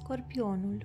Scorpionul.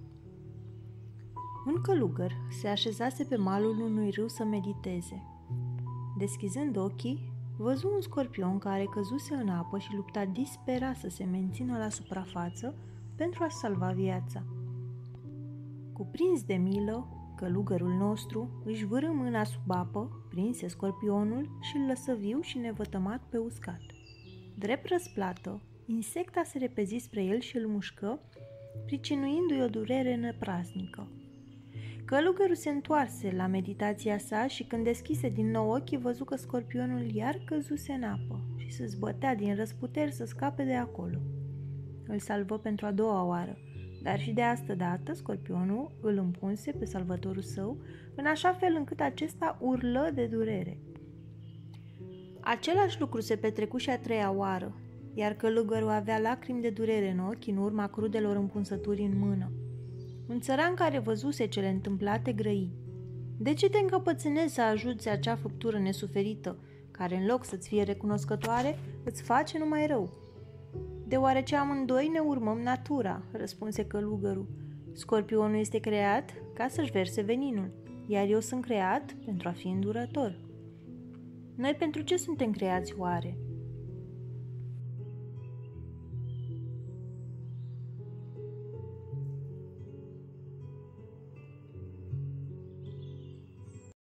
Un călugăr se așezase pe malul unui râu să mediteze. Deschizând ochii, văzu un scorpion care căzuse în apă și lupta disperat să se mențină la suprafață pentru a-și salva viața. Cuprins de milă, călugărul nostru își vârâ mâna sub apă, prinse scorpionul și îl lăsă viu și nevătămat pe uscat. Drept răsplată, insecta se repezi spre el și îl mușcă, pricinuindu-i o durere năpraznică. Călugărul se întoarse la meditația sa și când deschise din nou ochii, văzu că scorpionul iar căzuse în apă și se zbătea din răsputeri să scape de acolo. Îl salvă pentru a doua oară, dar și de astă dată scorpionul îl împunse pe salvătorul său în așa fel încât acesta urlă de durere. Același lucru se petrecu și a treia oară, iar călugărul avea lacrimi de durere în ochi în urma crudelor împunsături în mână. Un țăran care văzuse cele întâmplate grăi: „De ce te încăpățânezi să ajuți acea făptură nesuferită, care în loc să-ți fie recunoscătoare, îți face numai rău?” „Deoarece amândoi ne urmăm natura,” răspunse călugărul. „Scorpionul este creat ca să-și verse veninul, iar eu sunt creat pentru a fi îndurător.” „Noi pentru ce suntem creați oare?”